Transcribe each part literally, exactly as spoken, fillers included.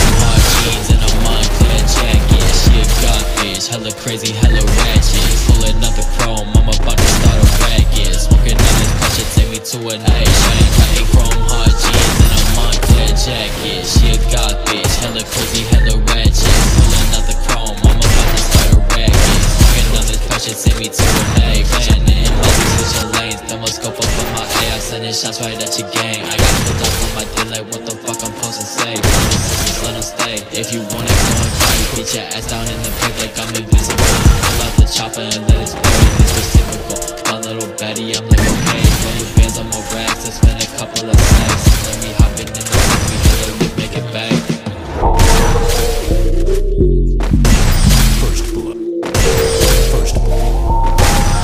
chrome hard jeans and a Moncler jacket. She a goth bitch, hella crazy, hella ratchet. Pulling up the chrome, I'm about to start a racket. Smoking on this pressure, take me to an A. Shawty got a chrome hard jeans and a Moncler jacket. She a goth bitch, hella crazy, hella ratchet. Pulling up the chrome, I'm about to start a racket. Smoking on this pressure, take me to an A. Planning in multi switching lanes, thermoscope up on my A. I sending shots right at your gang. I got put up on my dick like what the fuck I'm supposed to say. Just let them stay. If you want it, go and fight. Beat your ass down in the pit like I'm invisible. Pull out the chopper and let it spray. This was typical. My little baddie, I'm like okay. twenty bands on my racks, I spend a couple of stacks. Let me hop in the mix, we hit it, we make it back. First blood. First blood.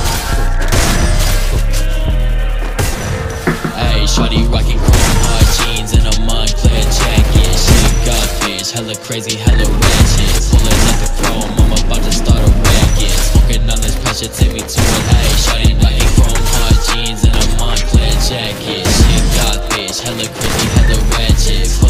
Ayy, shawty rockin' chrome hard jeans and a Moncler jacket. She a goth bitch, hella crazy, hella ratchet. Pulling up the chrome, I'm about to start a racket. Smoking on this pressure, take me to an A. Shawty rockin' chrome hard jeans and a Moncler jacket. She a goth bitch, hella crazy, hella ratchet.